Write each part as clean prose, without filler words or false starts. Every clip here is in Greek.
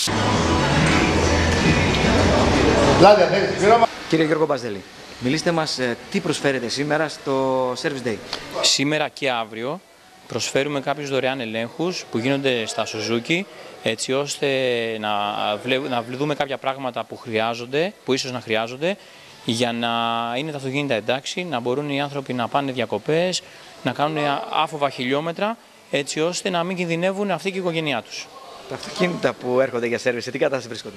Κύριε Γιώργο Μπαζδέλη, μιλήστε μας τι προσφέρετε σήμερα στο Service Day. Σήμερα και αύριο προσφέρουμε κάποιους δωρεάν ελέγχους που γίνονται στα Suzuki, έτσι ώστε να δούμε κάποια πράγματα που χρειάζονται, που ίσως να χρειάζονται, για να είναι τα αυτοκίνητα εντάξει, να μπορούν οι άνθρωποι να πάνε διακοπές, να κάνουν άφοβα χιλιόμετρα, έτσι ώστε να μην κινδυνεύουν αυτοί και η οικογένειά τους. Τα αυτοκίνητα που έρχονται για σέρβις, σε τι κατάσταση βρίσκονται?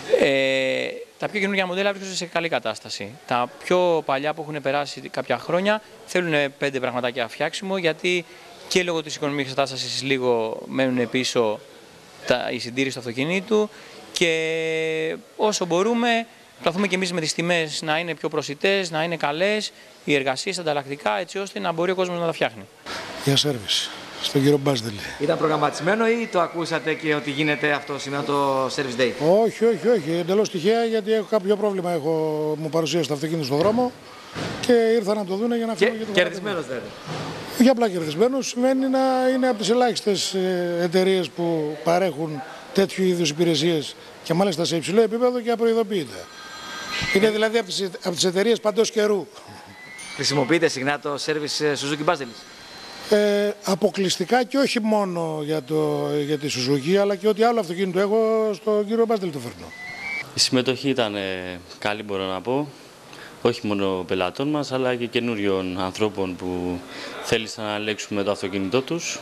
Τα πιο καινούργια μοντέλα βρίσκονται σε καλή κατάσταση. Τα πιο παλιά που έχουν περάσει κάποια χρόνια θέλουν 5 πραγματάκια φτιάξιμο, γιατί και λόγω της οικονομικής κατάστασης λίγο μένουν πίσω η συντήρηση του αυτοκινήτου, και όσο μπορούμε προσπαθούμε και εμείς με τις τιμές να είναι πιο προσιτές, να είναι καλές, οι εργασίες ανταλλακτικά, έτσι ώστε να μπορεί ο κόσμος να τα φτιάχνει. Για σέρβις, στον κύριο Μπάζδελη. Ήταν προγραμματισμένο ή το ακούσατε και ότι γίνεται αυτό σήμερα το Service Day? Όχι, εντελώς τυχαία, γιατί έχω κάποιο πρόβλημα. Μου παρουσίασε το αυτοκίνητο στον δρόμο και ήρθα να το δούνε για να φύγω. Κερδισμένος δεν? Όχι απλά κερδισμένος, σημαίνει να είναι από τις ελάχιστες εταιρείες που παρέχουν τέτοιου είδους υπηρεσίες και μάλιστα σε υψηλό επίπεδο και απροειδοποιείται. Είναι δηλαδή από τις εταιρείες παντός καιρού. Χρησιμοποιείτε συχνά το Service Suzuki Μπάζδελης? Αποκλειστικά και όχι μόνο για τη Suzuki, αλλά και ό,τι άλλο αυτοκίνητο έχω στον κύριο Μπάζδελη το φέρνω. Η συμμετοχή ήταν καλή, μπορώ να πω. Όχι μόνο πελατών μας, αλλά και καινούριων ανθρώπων που θέλησαν να ελέγξουμε το αυτοκίνητό τους.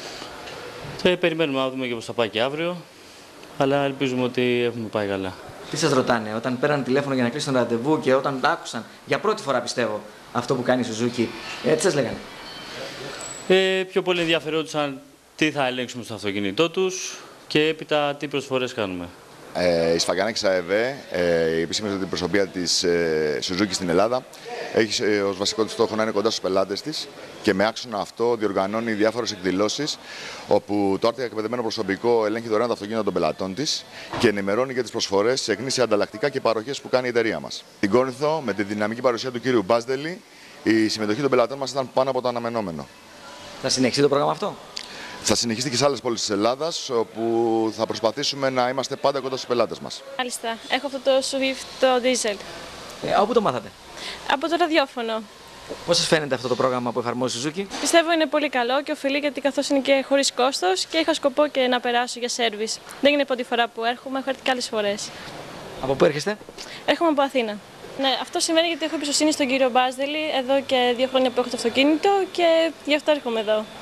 Και περιμένουμε να δούμε και πώς θα πάει και αύριο, αλλά ελπίζουμε ότι έχουμε πάει καλά. Τι σας ρωτάνε όταν πέραν τηλέφωνο για να κλείσουν ραντεβού και όταν άκουσαν για πρώτη φορά, πιστεύω, αυτό που κάνει η Suzuki, τι σας λέγανε? Πιο πολύ ενδιαφερόντουσαν τι θα ελέγξουμε στο αυτοκίνητό τους και έπειτα τι προσφορές κάνουμε. Η Σφαγιανάκης ΑΕΒ, η επίσημη αντιπροσωπεία της Suzuki στην Ελλάδα, έχει ως βασικό της στόχο να είναι κοντά στους πελάτες της και με άξονα αυτό διοργανώνει διάφορες εκδηλώσεις όπου το άρτια εκπαιδευμένο προσωπικό ελέγχει δωρεάν τα αυτοκίνητα των πελατών της και ενημερώνει για τις προσφορές σε γνήσια ανταλλακτικά και παροχές που κάνει η εταιρεία μας. Στην Κόρινθο, με τη δυναμική παρουσία του κύριου Μπάζδελη, η συμμετοχή των πελατών μας ήταν πάνω από το αναμενόμενο. Θα συνεχίσει το πρόγραμμα αυτό? Θα συνεχίσει και σε άλλες πόλεις της Ελλάδας, όπου θα προσπαθήσουμε να είμαστε πάντα κοντά στους πελάτες μας. Μάλιστα. Έχω αυτό το Swift το diesel. Όπου το μάθατε? Από το ραδιόφωνο. Πώς σας φαίνεται αυτό το πρόγραμμα που εφαρμόζει η Suzuki? Πιστεύω είναι πολύ καλό και ωφελεί, γιατί καθώς είναι και χωρίς κόστος και είχα σκοπό και να περάσω για σέρβις. Δεν είναι η πρώτη φορά που έρχομαι, έχω έρθει και άλλες φορές. Από πού έρχεστε? Έρχομαι από Αθήνα. Ναι, αυτό σημαίνει γιατί έχω εμπιστοσύνη στον κύριο Μπάζδελη εδώ και 2 χρόνια που έχω το αυτοκίνητο και γι' αυτό έρχομαι εδώ.